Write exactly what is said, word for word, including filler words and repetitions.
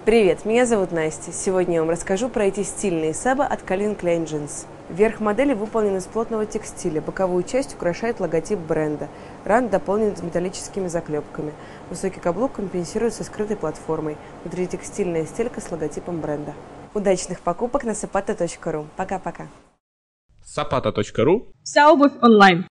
Привет, меня зовут Настя. Сегодня я вам расскажу про эти стильные сабы от Calvin Klein Jeans. Верх модели выполнен из плотного текстиля, боковую часть украшает логотип бренда. Ранг дополнен металлическими заклепками. Высокий каблук компенсируется скрытой платформой. Внутри текстильная стелька с логотипом бренда. Удачных покупок на сапата точка ру. Пока-пока. сапата точка ру. Вся обувь онлайн.